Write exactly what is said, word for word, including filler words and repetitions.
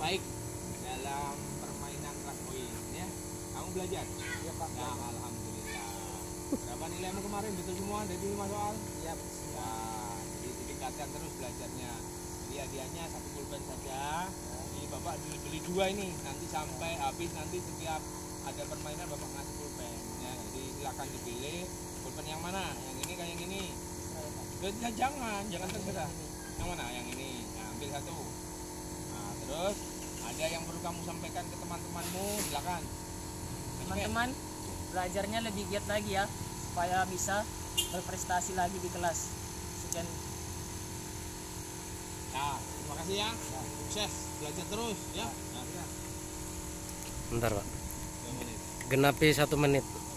baik dalam permainan kelas poin ya. Kamu belajar? Iya Pak. Ya, alhamdulillah. Berapa nilaimu kemarin? Betul semua dari lima soal? Iya. Wah, jadi ditingkatkan terus belajarnya. Jadi hadiahnya satu pulpen saja. Ini Bapak beli, beli dua ini. Nanti sampai habis, nanti setiap ada permainan Bapak ngasih pulpen. Ya, jadi silakan dipilih pulpen yang mana. Yang ini kayak yang ini. Ya, jangan, jangan terserah. Yang mana? Yang ini. Nah, ambil satu. Nah, terus ada yang perlu kamu sampaikan ke teman-temanmu, silakan. Teman-teman, belajarnya lebih giat lagi ya, supaya bisa berprestasi lagi di kelas. Sekian. Nah, terima kasih ya. Sukses, belajar terus ya. Nah, Bentar Pak, dua menit. genapi satu menit.